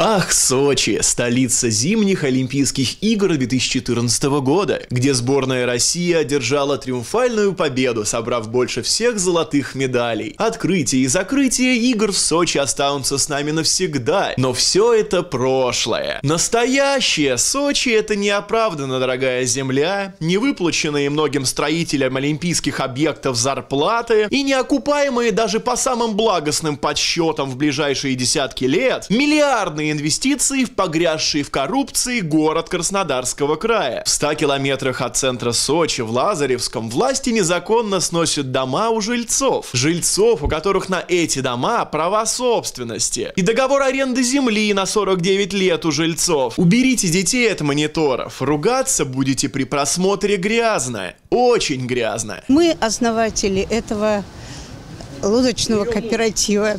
Ах, Сочи, столица зимних Олимпийских игр 2014 года, где сборная России одержала триумфальную победу, собрав больше всех золотых медалей. Открытие и закрытие игр в Сочи останутся с нами навсегда, но все это прошлое. Настоящее Сочи — это неоправданно дорогая земля, невыплаченные многим строителям олимпийских объектов зарплаты и неокупаемые даже по самым благостным подсчетам в ближайшие десятки лет миллиардные инвестиции в погрязший в коррупции город Краснодарского края. В 100 километрах от центра Сочи, в Лазаревском, власти незаконно сносят дома у жильцов. Жильцов, у которых на эти дома права собственности. И договор аренды земли на 49 лет у жильцов. Уберите детей от мониторов. Ругаться будете при просмотре грязно. Очень грязно. Мы основатели этого лодочного кооператива.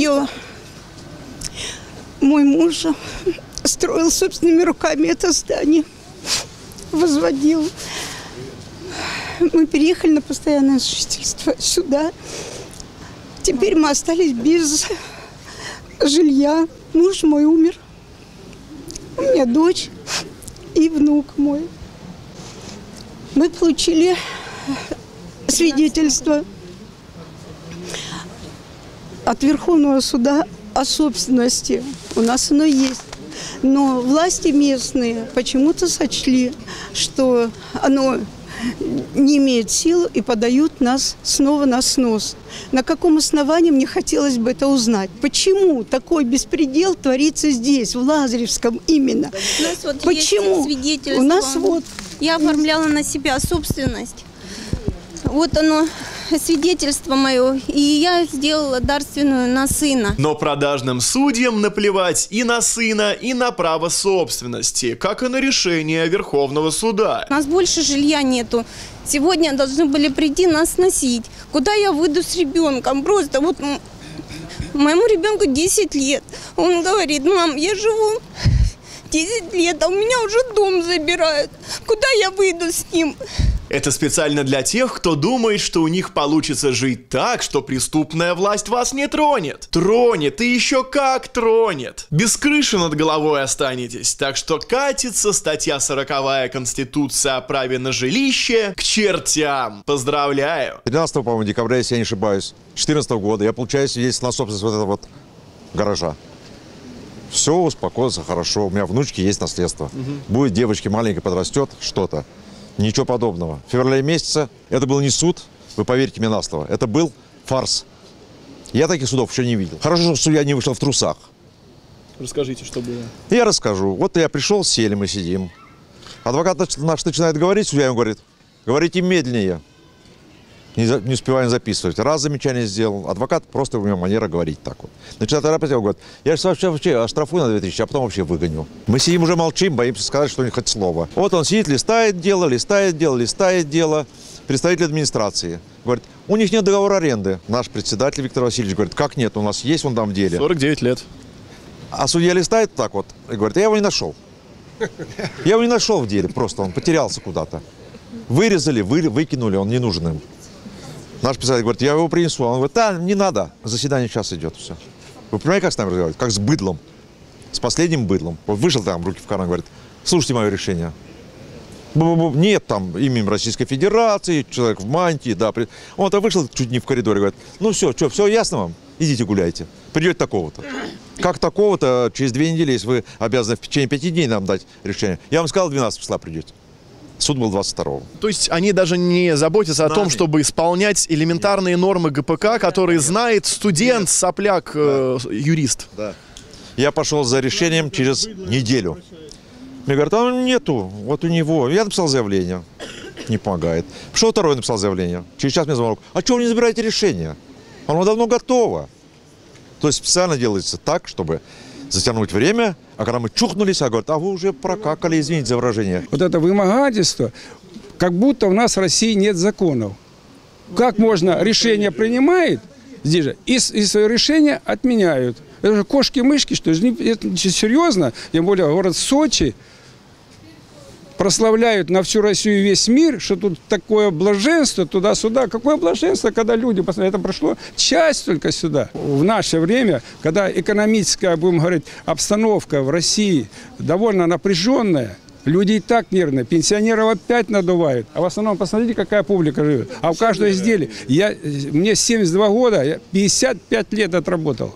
Мой муж строил собственными руками это здание, возводил. Мы переехали на постоянное жительство сюда. Теперь мы остались без жилья. Муж мой умер. У меня дочь и внук мой. Мы получили свидетельство от Верховного суда о собственности. У нас оно есть. Но власти местные почему-то сочли, что оно не имеет силы и подают нас снова на снос. На каком основании, мне хотелось бы это узнать. Почему такой беспредел творится здесь, в Лазаревском именно? У нас вот почему? Есть свидетельство. У нас вот... Я оформляла на себя собственность. Вот оно, свидетельство мое, и я сделала дарственную на сына. Но продажным судьям наплевать и на сына, и на право собственности, как и на решение Верховного суда. У нас больше жилья нету. Сегодня должны были прийти нас сносить. Куда я выйду с ребенком? Просто вот моему ребенку 10 лет. Он говорит: мам, я живу 10 лет, а у меня уже дом забирают. Куда я выйду с ним? Это специально для тех, кто думает, что у них получится жить так, что преступная власть вас не тронет. Тронет, и еще как тронет. Без крыши над головой останетесь. Так что катится статья 40-я Конституции о праве на жилище к чертям. Поздравляю. 13, по-моему, декабря, если я не ошибаюсь, 2014 года я получаю свидетельство на собственность вот этого вот гаража. Все успокоится хорошо. У меня внучки есть наследство. Будет девочке маленькой, подрастет что-то. Ничего подобного. В феврале месяце это был не суд, вы поверьте мне на слово, это был фарс. Я таких судов еще не видел. Хорошо, что судья не вышел в трусах. Расскажите, что было. Я расскажу. Вот я пришел, сели, мы сидим. Адвокат наш начинает говорить, судья ему говорит: говорите медленнее. Не успеваем записывать. Раз замечание сделал. Адвокат просто у него манера говорить так вот. Начинает работать, он говорит: я же вообще оштрафую на 2000, а потом вообще выгоню. Мы сидим, уже молчим, боимся сказать что-нибудь, хоть слово. Вот он сидит, листает дело. Представитель администрации говорит: у них нет договора аренды. Наш председатель Виктор Васильевич говорит: как нет, у нас есть, он там в деле. 49 лет. А судья листает так вот и говорит: я его не нашел. Я его не нашел в деле, просто он потерялся куда-то. Вырезали, выкинули, он не нужен им. Наш председатель говорит: я его принесу. Он говорит: да, не надо, заседание сейчас идет, все. Вы понимаете, как с нами разговаривать? Как с быдлом, с последним быдлом. Вот вышел там, руки в карман, говорит: слушайте мое решение. Нет там именем Российской Федерации, человек в мантии, да. Он-то вышел чуть не в коридоре, говорит: ну все ясно вам? Идите гуляйте. Придете такого-то. Как такого-то, через 2 недели, если вы обязаны в течение 5 дней нам дать решение. Я вам сказал, 12 числа придете. Суд был 22-го. То есть они даже не заботятся о том, чтобы исполнять элементарные нормы ГПК, которые знает студент, сопляк, юрист. Да. Я пошел за решением через неделю. Мне говорят: а нету, вот у него. Я написал заявление. Не помогает. Пришел второй, написал заявление. Через час мне звонок: а чего вы не забираете решение? Оно давно готово. То есть специально делается так, чтобы затянуть время, а когда мы чухнулись, говорят: а вы уже прокакали, извините за выражение. Вот это вымогательство, как будто у нас в России нет законов. Как можно, решение принимает здесь же, и свое решение отменяют. Это же кошки-мышки, что ли? Это серьезно, тем более город Сочи. прославляют на всю Россию и весь мир, что тут такое блаженство, туда-сюда. Какое блаженство, когда люди, это прошло часть только сюда. В наше время, когда экономическая, будем говорить, обстановка в России довольно напряженная, люди и так нервные, пенсионеров опять надувают. А в основном, посмотрите, какая публика живет. А у каждого изделия. Мне 72 года, я 55 лет отработал.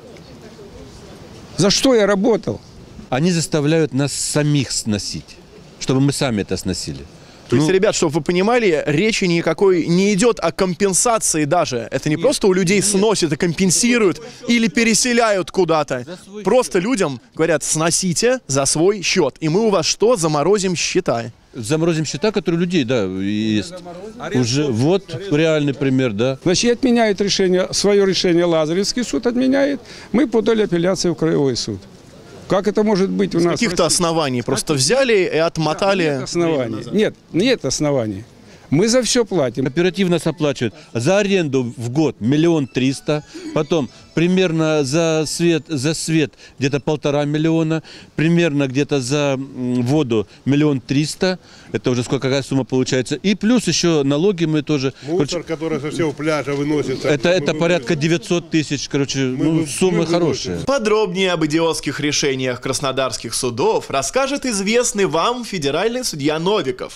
За что я работал? Они заставляют нас самих сносить, чтобы мы сами это сносили. То есть, ребят, чтобы вы понимали, речи никакой не идет о компенсации даже. Это не просто у людей сносят и компенсируют или переселяют куда-то. Просто людям говорят, сносите за свой счет. И мы у вас что? Заморозим счета. Заморозим счета, которые у людей, да, есть. Уже вот реальный пример, да. Значит, отменяет решение, свое решение Лазаревский суд отменяет. Мы подали апелляцию в Краевой суд. Как это может быть у нас? Каких-то оснований просто взяли и отмотали. Нет оснований. Нет оснований. Мы за все платим. Оперативно нас оплачивают за аренду в год 1 300 000, потом примерно за свет где-то 1,5 миллиона, примерно где-то за воду 1 300 000, это уже какая сумма получается, и плюс еще налоги мы тоже. Мусор, который со всего пляжа выносится. Это порядка 900 000, суммы хорошие. Подробнее об идиотских решениях краснодарских судов расскажет известный вам федеральный судья Новиков.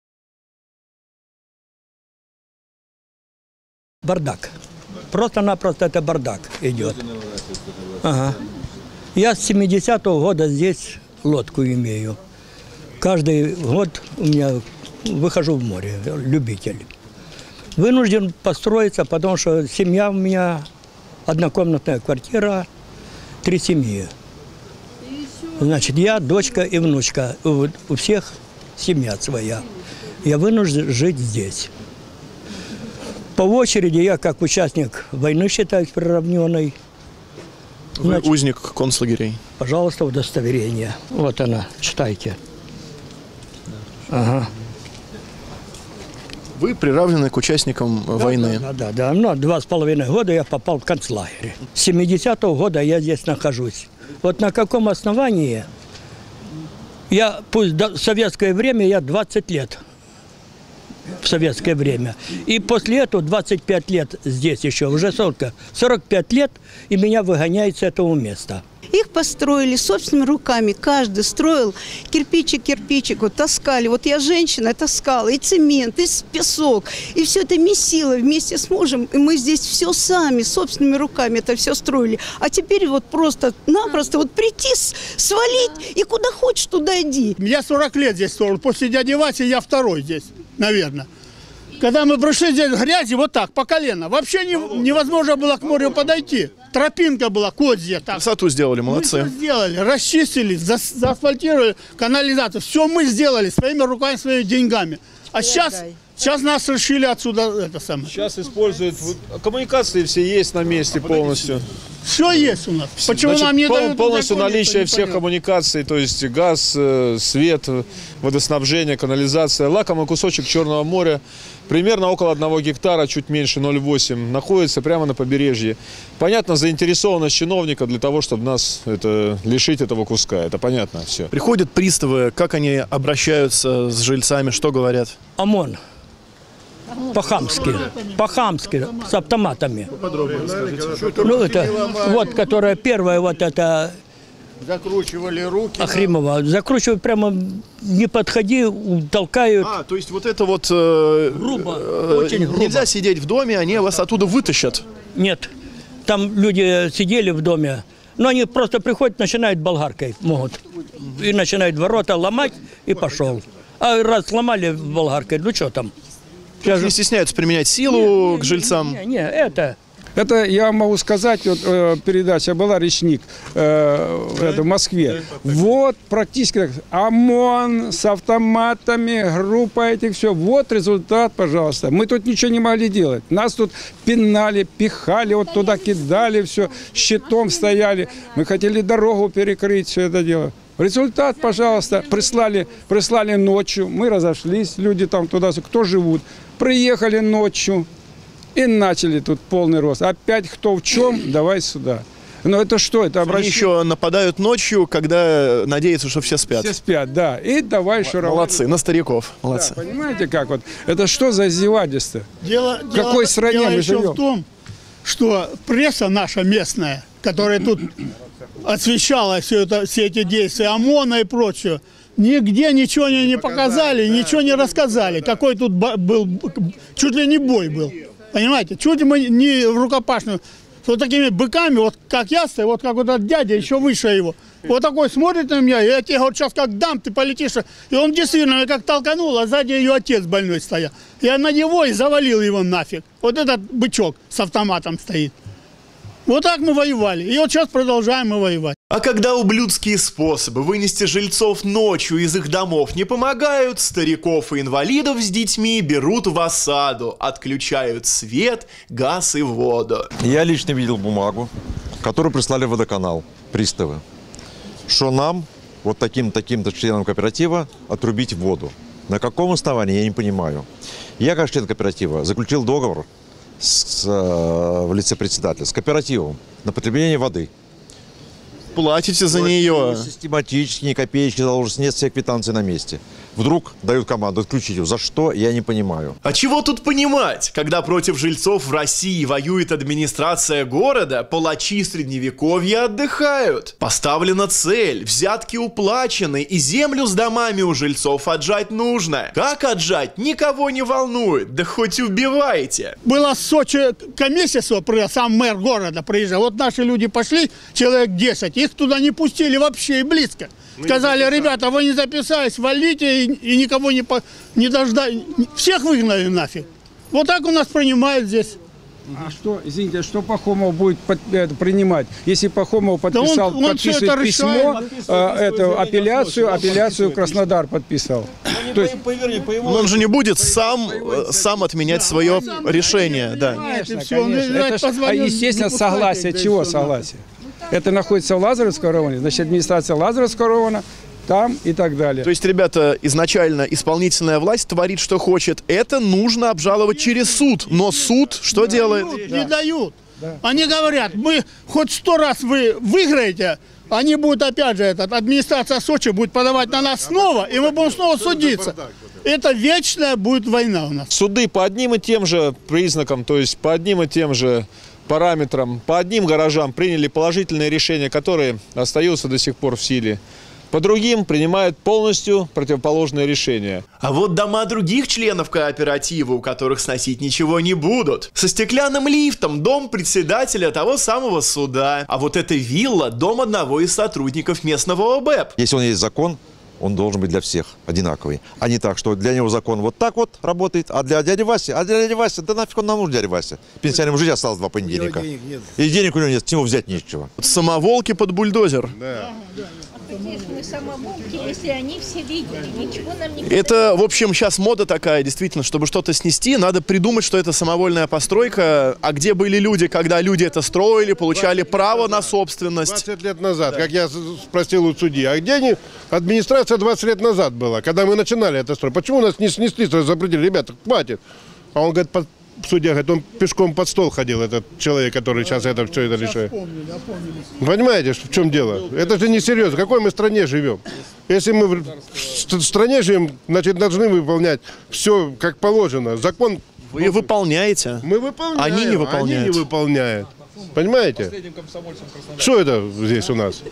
Бардак. Просто-напросто это бардак идет. Ага. Я с 70-го года здесь лодку имею. Каждый год у меня выхожу в море, любитель. Вынужден построиться, потому что семья у меня, однокомнатная квартира, 3 семьи. Значит, я, дочка и внучка. У всех семья своя. Я вынужден жить здесь. По очереди я, как участник войны, считаюсь приравненной. Вы узник концлагерей. Пожалуйста, удостоверение. Вот она, читайте. Ага. Вы приравнены к участникам войны. Да. Но 2,5 года я попал в концлагерь. С 70-го года я здесь нахожусь. Вот на каком основании? Пусть в советское время я 20 лет. В советское время. И после этого 25 лет здесь еще, уже 45 лет, и меня выгоняют с этого места. Их построили собственными руками. Каждый строил кирпичик, вот таскали. Вот я женщина, таскала и цемент, и песок, и все это месило вместе с мужем. И мы здесь все сами, собственными руками это все строили. А теперь вот просто-напросто вот прийти, свалить и куда хочешь, туда иди. Я 40 лет здесь строил. После дяди Васи я второй здесь, наверное. Когда мы пришли здесь грязи, вот так, по колено. Вообще невозможно было к морю подойти. Тропинка была, козья. Красоту сделали, молодцы. Мы все сделали, расчистили, заасфальтировали канализацию. Все мы сделали своими руками, своими деньгами. А сейчас нас решили отсюда это самое. Сейчас используют, коммуникации все есть на месте полностью. Все есть у нас. Почему нам не дают? Полностью наличие всех коммуникаций, то есть газ, свет, водоснабжение, канализация. Лакомый кусочек Черного моря, примерно около 1 гектара, чуть меньше 0,8, находится прямо на побережье. Понятно, заинтересованность чиновника для того, чтобы нас лишить этого куска. Это понятно все. Приходят приставы, как они обращаются с жильцами, что говорят? ОМОН. По-хамски, с автоматами. Ну, это, вот, которая первая, вот это... Закручивали руки. Ахримова. Закручивают прямо, не подходи, толкают. То есть вот это вот... грубо, очень грубо. Нельзя сидеть в доме, они вас оттуда вытащат. Нет. Там люди сидели в доме, но они просто приходят, начинают болгаркой, могут. И начинают ворота ломать, и пошел. А раз сломали болгаркой, ну что там? Не стесняются применять силу к жильцам? Это я могу сказать, вот передача была «Речник» в Москве. Вот практически ОМОН с автоматами, группа этих, все. Вот результат, пожалуйста. Мы тут ничего не могли делать. Нас тут пинали, пихали, вот туда кидали, все, щитом стояли. Мы хотели дорогу перекрыть, все это дело. Результат, пожалуйста, прислали ночью, мы разошлись, люди там туда, кто живут, приехали ночью и начали тут полный рост. Опять кто в чем, давай сюда. Но это что? Это Они еще нападают ночью, когда надеются, что все спят. Все спят, да. И давай еще Молодцы, на стариков. Молодцы. Да, понимаете, как вот? Это что за издевательство? В какой стране дело мы еще живем? в том, что пресса наша местная, которая тут освещала все эти действия ОМОНа и прочее, нигде ничего не показали, ничего не рассказали. Какой тут был, чуть ли не бой был. Понимаете? Чуть ли мы не в рукопашную. С вот такими быками, вот как я стою, вот как вот этот дядя, еще выше его. Вот такой смотрит на меня, и я тебе говорю, сейчас как дам, ты полетишь. И он действительно меня как толканул, а сзади ее отец больной стоял. Я на него и завалил его нафиг. Вот этот бычок с автоматом стоит. Вот так мы воевали. И вот сейчас продолжаем мы воевать. А когда ублюдские способы вынести жильцов ночью из их домов не помогают, стариков и инвалидов с детьми берут в осаду, отключают свет, газ и воду. Я лично видел бумагу, которую прислали в водоканал, приставы, что нам, вот таким-то членам кооператива, отрубить воду. На каком основании, я не понимаю. Я, как член кооператива, заключил договор в лице председателя с кооперативом на потребление воды. Платите за нее. Систематически, ни копеечки заложено, нет, все квитанции на месте. Вдруг дают команду отключить его. За что, я не понимаю. А чего тут понимать, когда против жильцов в России воюет администрация города, палачи средневековья отдыхают. Поставлена цель, взятки уплачены, и землю с домами у жильцов отжать нужно. Как отжать, никого не волнует, да хоть убивайте. Была в Сочи комиссия, сам мэр города приезжал. Вот наши люди пошли, человек 10, их туда не пустили вообще и близко. Сказали, ребята, вы не записались, валите и никого не дождали. Всех выгнали нафиг. Вот так у нас принимают здесь. А что, извините, что Пахомов будет принимать? Если Пахомов подписал, подписывает письмо, апелляцию Краснодар подписал. То есть, он же не будет сам отменять свое решение. Да. Конечно. Естественно, согласие. Чего согласие? Это находится в Лазаревском районе, значит, администрация Лазаревского района, там и так далее. То есть, ребята, изначально исполнительная власть творит, что хочет. Это нужно обжаловать через суд. Но суд что делает? Не дают. Да. Они говорят, мы хоть 100 раз вы выиграете, они будут опять же, администрация Сочи будет подавать на нас снова, и мы будем снова судиться. Это вечная будет война у нас. Суды по одним и тем же признакам, то есть по одним и тем же параметрам, по одним гаражам приняли положительные решения, которые остаются до сих пор в силе. По другим принимают полностью противоположные решения. А вот дома других членов кооператива, у которых сносить ничего не будут. Со стеклянным лифтом дом председателя того самого суда. А вот эта вилла – дом одного из сотрудников местного ОБЭП. Если он есть закон, он должен быть для всех одинаковый. А не так, что для него закон вот так вот работает, а для дяди Васи, да нафиг он нам нужен, дядя Вася. Пенсионерам жить осталось 2 понедельника. И денег у него нет, с него взять нечего. Самоволки под бульдозер. Да. Мы самоволки, если они все видели, ничего нам не... Это, в общем, сейчас мода такая, действительно, чтобы что-то снести, надо придумать, что это самовольная постройка. А где были люди, когда люди это строили, получали право на собственность? 20 лет назад, как я спросил у судьи, а где они? Администрация 20 лет назад была, когда мы начинали это строить. Почему нас не снесли, запретили? Ребята, хватит. А он говорит, судья говорит, он пешком под стол ходил, этот человек, который сейчас все это решает. Понимаете, в чем дело? Это же несерьезно. В какой мы стране живем? Если мы в стране живем, значит, должны выполнять все как положено. Закон... Вы выполняете. Мы выполняем. Они не выполняют. Они не выполняют. Понимаете? Что это здесь у нас?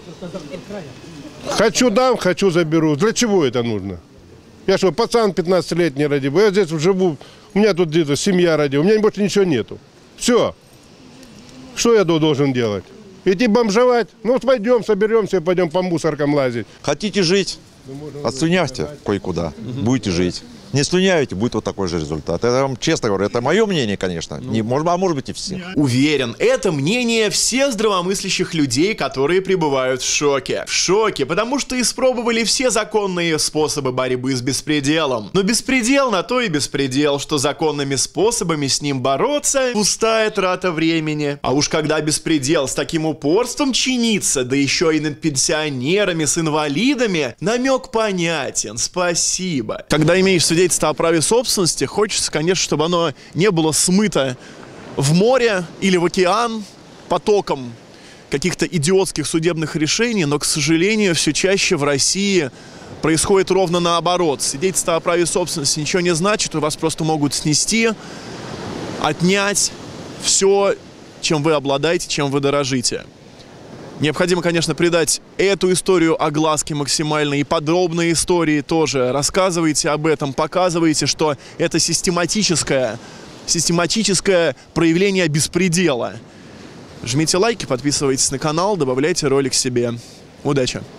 Хочу дам, хочу заберу. Для чего это нужно? Я что, пацан 15-летний родил? Я здесь живу, у меня тут где-то семья родила, у меня больше ничего нету. Все. Что я должен делать? Идти бомжевать? Ну, пойдем, соберемся, пойдем по мусоркам лазить. Хотите жить? Отслюнявьте кое-куда, будете жить. Не слюняете, будет вот такой же результат. Это я вам честно говорю, это мое мнение, конечно. Может быть и все. Уверен, это мнение всех здравомыслящих людей, которые пребывают в шоке. В шоке, потому что испробовали все законные способы борьбы с беспределом. Но беспредел на то и беспредел, что законными способами с ним бороться – пустая трата времени. А уж когда беспредел с таким упорством чинится, да еще и над пенсионерами с инвалидами, намек понятен. Спасибо. Когда имеешь свидетельство о праве собственности, хочется, конечно, чтобы оно не было смыто в море или в океан потоком. каких-то идиотских судебных решений, но, к сожалению, все чаще в России происходит ровно наоборот. Свидетельство о праве собственности ничего не значит, у вас просто могут снести, отнять все, чем вы обладаете, чем вы дорожите. Необходимо, конечно, придать эту историю огласке максимально, и подробные истории тоже. Рассказывайте об этом, показывайте, что это систематическое проявление беспредела. Жмите лайки, подписывайтесь на канал, добавляйте ролик себе. Удачи!